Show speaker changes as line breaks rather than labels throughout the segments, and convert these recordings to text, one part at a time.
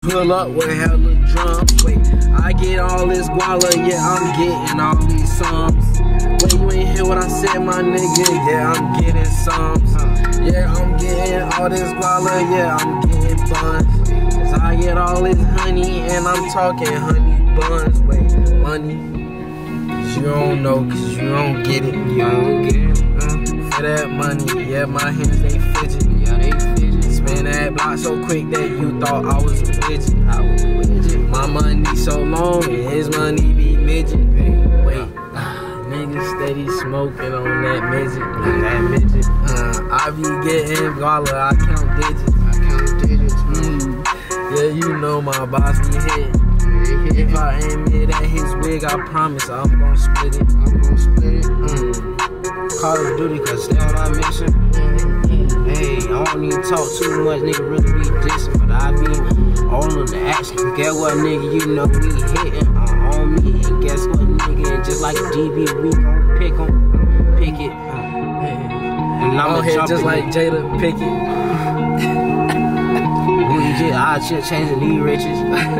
Pull up with hella drums. Wait, I get all this guala, yeah, I'm getting all these sums. Wait, you ain't hear what I said, my nigga? Yeah, I'm getting sums. Yeah, I'm getting all this guala, yeah, I'm getting buns. Cause I get all this honey, and I'm talking honey buns. Wait, money? Cause you don't know, cause you don't get it. You don't get it. For that money, yeah, my hands, they fidget. Yeah, they fidget. Spin that block so quick that you thought I was a widget. My money so long and his money be midget. Wait, niggas steady smoking on that midget. I be getting guala, I count digits. Yeah, you know my boss be hit. If I aim it at his wig, I promise I'm gon' split it. Call of Duty, cause they on my mission. Hey, I don't need to talk too much, nigga really be dissing, but I be all of the action. Get what, nigga, you know we hitting on me, and guess what, nigga, and just like DB, we gon' pick it. And I'm here just like Jada Pickett. I should change the knee riches.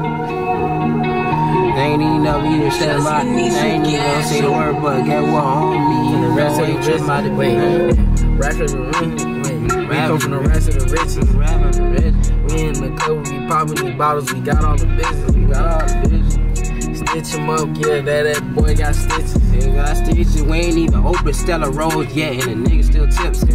They ain't even never even said a lot. They ain't even gonna say the word, but get what, on me, and the rest of the rich about the way. Rappers and we come from the rest of the riches. We in the club, we popping these bottles, we got all the business. Stitch him up, yeah, that boy got stitches. He got stitches, we ain't even open Stella Rose yet, and the nigga still tipsy.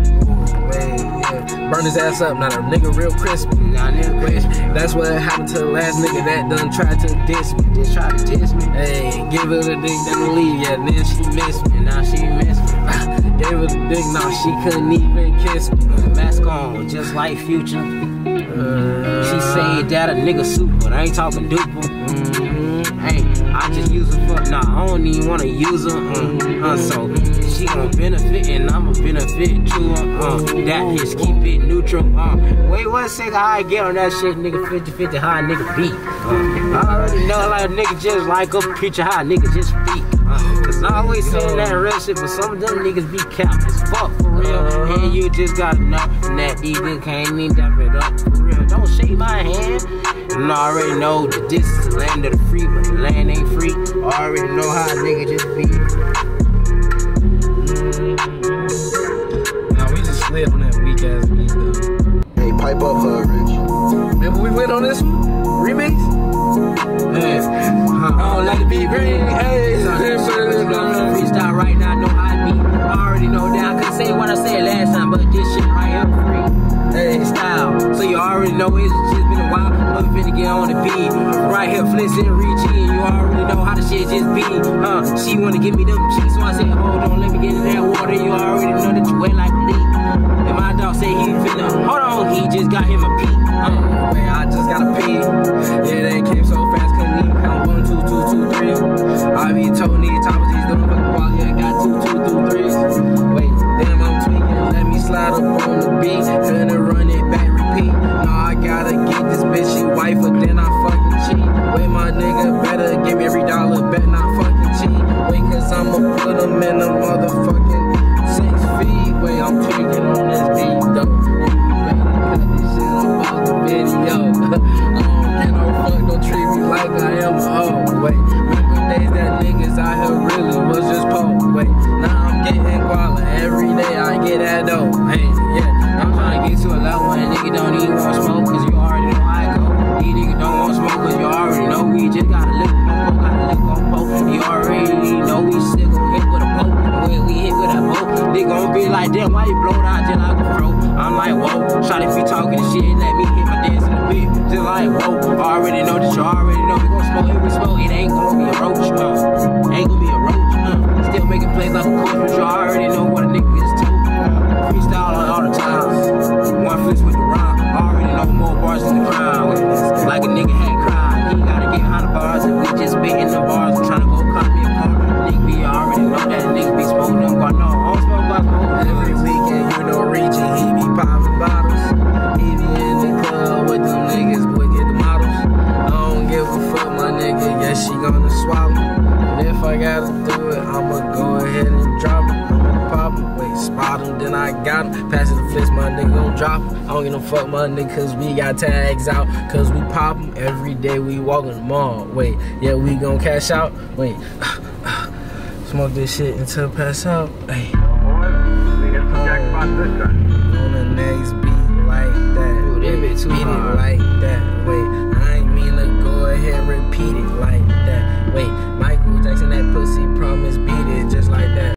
Burn his ass up, now the nigga real crispy. That's what happened to the last nigga that done tried to diss me. Hey, give her the dick, then leave, yeah, then she missed me. Now she missed me. Gave her the dick, now she couldn't even kiss me. Mask on, just like Future. She say that a nigga super, but I ain't talking duper. Hey, I just use her for, nah, I don't even wanna use her. So she gon' benefit and I'ma benefit too. That is keep it neutral. Wait 1 second, how I get on that shit, nigga 50-50, how a nigga be. I already know like a nigga just like a preacher, how a nigga just speak. Cause I always saying that real shit, but some of them niggas be capped as fuck for real. And you just gotta know that these niggas can't even dap it up for real. Don't shake my hand. And I already know that this is the land of the free, but the land ain't free. I already know how a nigga just be. Nah, we just slid on that weak ass beat though.
Hey, pipe up, Rich.
Remember we went on this one? Remix? Hey, I don't like to be green. Hey, freestyle right now, I know how I be. I already know that. I couldn't say what I said last time, but this shit right here free. Hey, style. So you already know it's just been a while. But we finna get on the beat. Right here, Flisss and Rico30, and you already know how the shit just be. She wanna give me them cheeks, so I said, hold on, let me get in that water. You already know that you wet like a leak. And my dog say he finna, hold on, he just got him a peek. Man, I just got a pee. Yeah, they came so fast, couldn't even count 1, 2, 2, 2, 3. I be told these topics, these don't fucking ball, yeah, got 2, 2, 2, 3s. Wait, damn, I'm tweaking, let me slide up on the beat. Finna run it back, repeat. No, I gotta get this bitch, she wife, but then I fucking cheat. Wait, my nigga, better give me every dollar, bet not fucking cheat. Wait, cause I'ma put them in the motherfucking 6 feet. Wait, I'm tweaking on this beat, though. Cut this shit about the video. I don't get no fuck, don't treat me like I am a hoe. Wait, remember days that niggas out here really was just poor. Wait, now I'm getting guala every day, I get that dough. Hey, yeah, I'm trying to get to a level where a nigga don't even want smoke, cause you already know how I go. These niggas don't want smoke, cause you already know we just gotta lick on poke. You already know we still gon' hit with a poke. When we hit with a poke, they gon' be like, damn, why you blowed out just like a fro? I'm like, whoa, shot if you talking shit, let me hit my dance in the bit. Just like, whoa, I already know that you already know we gon' smoke. If we smoke, it ain't gon' be a roach, ain't gon' be a roach, Still making plays like a coach, but you already know what a nigga is too. Freestyle all the time. One Flisss with the rhyme. I already know more bars than the crowd. Like a nigga had cried. He gotta get 100 bars, and we just spitting the bars. I'm trying to go cut me a car. Nigga, we already know that nigga be smoking them. But no, I don't smoke about smoke. Every weekend, you know, reaching, he be popping bottles. He be in the club with them niggas, boy, get the models. I don't give a fuck, my nigga. Yeah, she gonna swallow. And if I gotta do it, I'ma go ahead and drop it. I'ma pop it. Wait, spot him, then I got him. Pass it to Flisss, my nigga. nigga gon' drop 'em. I don't give no fuck, my nigga, cause we got tags out. Cause we pop 'em every day, we walk in the mall. Wait, yeah, we gon' cash out. Wait, smoke this shit until pass out. Hey.
We get some jackpots this time.